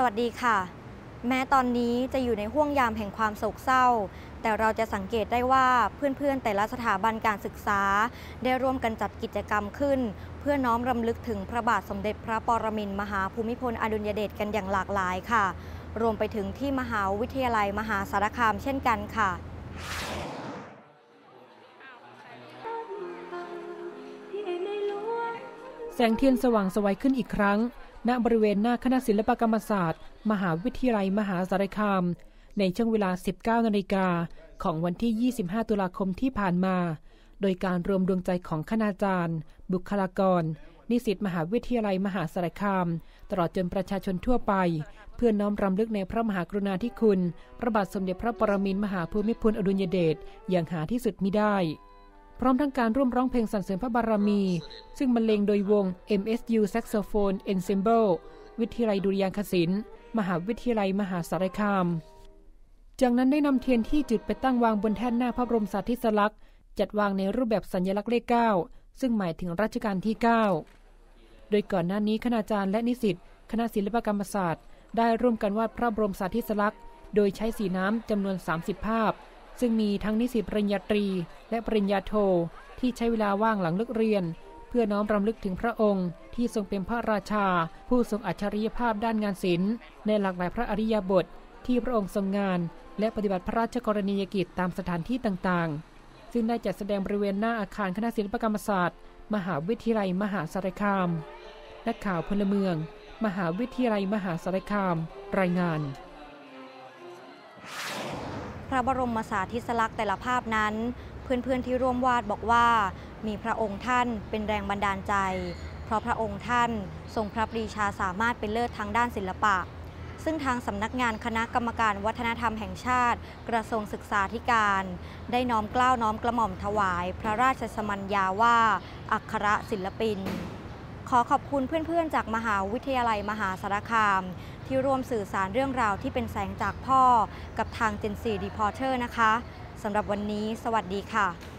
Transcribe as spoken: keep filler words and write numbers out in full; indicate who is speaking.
Speaker 1: วัสดีค่ะแม้ตอนนี้จะอยู่ในห้วงยามแห่งความโศกเศร้าแต่เราจะสังเกตได้ว่าเพื่อนๆแต่ละสถาบันการศึกษาได้ร่วมกันจัดกิจกรรมขึ้นเพื่อน้อมรำลึกถึงพระบาทสมเด็จพระปรมินทรมหาภูมิพลอดุลยเดชกันอย่างหลากหลายค่ะรวมไปถึงที่มหาวิทยาลัยมหาสารคามเช่นกันค่ะ
Speaker 2: แสงเทียนสว่างไสวขึ้นอีกครั้งณบริเวณหน้าคณะศิลปกรรมศาสตร์มหาวิทยาลัยมหาสารคามในช่วงเวลา สิบเก้านาฬิกาของวันที่ ยี่สิบห้าตุลาคมที่ผ่านมาโดยการรวมดวงใจของคณาจารย์บุคลากรนิสิตมหาวิทยาลัยมหาสารคามตลอดจนประชาชนทั่วไปเพื่อน้อมรำลึกในพระมหากรุณาธิคุณพระบาทสมเด็จพระปรมินทรมหาภูมิพลอดุลยเดชอย่างหาที่สุดมิได้พร้อมทั้งการร่วมร้องเพลงสรรเสริญพระบารมีซึ่งบรรเลงโดยวง เอ็ม เอส ยู Saxophone Ensemble วิทยาลัยดุริยางคศิลป์มหาวิทยาลัยมหาสารคามจากนั้นได้นำเทียนที่จุดไปตั้งวางบนแท่นหน้าพระบรมสารีริกลักษณ์จัดวางในรูปแบบสัญลักษณ์เลขเก้าซึ่งหมายถึงรัชกาลที่เก้าโดยก่อนหน้านี้คณาจารย์และนิสิตคณะศิลปกรรมศาสตร์ได้ร่วมกันวาดพระบรมสารีริกลักษณ์โดยใช้สีน้ำจำนวนสามสิบภาพซึ่งมีทั้งนิสิตปริญญาตรีและปริญญาโทที่ใช้เวลาว่างหลังเลิกเรียนเพื่อน้อมรำลึกถึงพระองค์ที่ทรงเป็นพระราชาผู้ทรงอัจฉริยภาพด้านงานศิลป์ในหลากหลายพระอริยบทที่พระองค์ทรงงานและปฏิบัติพระราชกรณียกิจตามสถานที่ต่างๆซึ่งได้จัดแสดงบริเวณหน้าอาคารคณะศิลปกรรมศาสตร์มหาวิทยาลัยมหาสารคามนักข่าวพลเมืองมหาวิทยาลัยมหาสารคามรายงาน
Speaker 1: พระบรมสารีริกลักษณ์แต่ละภาพนั้นเพื่อนๆที่ร่วมวาดบอกว่ามีพระองค์ท่านเป็นแรงบันดาลใจเพราะพระองค์ท่านทรงพระปรีชาสามารถเป็นเลิศทางด้านศิลปะซึ่งทางสำนักงานคณะกรรมการวัฒนธรรมแห่งชาติกระทรวงศึกษาธิการได้น้อมเกล้าน้อมกระหม่อมถวายพระราชสมัญญาว่าอักขระศิลปินขอขอบคุณเพื่อนๆจากมหาวิทยาลัยมหาสารคามที่ร่วมสื่อสารเรื่องราวที่เป็นแสงจากพ่อกับทาง เจน โฟร์ Reporter นะคะสำหรับวันนี้สวัสดีค่ะ